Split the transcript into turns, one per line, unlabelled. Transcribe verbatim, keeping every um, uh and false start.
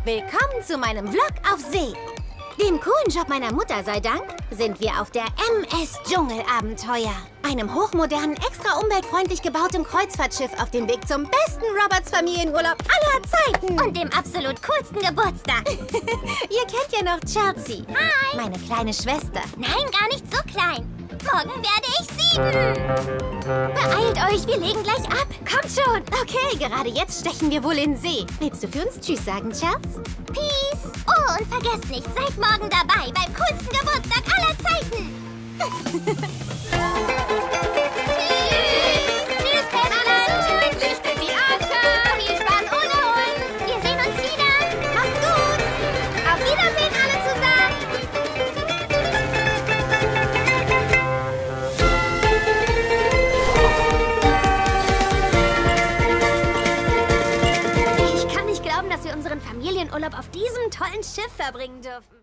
Willkommen zu meinem Vlog auf See. Dem coolen Job meiner Mutter sei Dank sind wir auf der M S Dschungelabenteuer. Einem hochmodernen, extra umweltfreundlich gebauten Kreuzfahrtschiff auf dem Weg zum besten Roberts-Familienurlaub aller Zeiten.
Und dem absolut coolsten Geburtstag.
Ihr kennt ja noch Chelsea.
Hi.
Meine kleine Schwester.
Nein, gar nicht so klein. Morgen werde ich sieben.
Beeilt euch, wir legen gleich ab. Kommt schon. Okay, gerade jetzt stechen wir wohl in See. Willst du für uns Tschüss sagen, Charles?
Peace. Oh, und vergesst nicht, seid morgen dabei beim coolsten Geburtstag aller Zeiten. Tschüss, Pestel.
Lichtet die Anker.
Viel Spaß ohne uns. Wir sehen uns wieder.
Macht's gut.
Auf Wiedersehen alle zusammen. Ich kann nicht glauben, dass wir unseren Familienurlaub auf diesem tollen Schiff verbringen dürfen.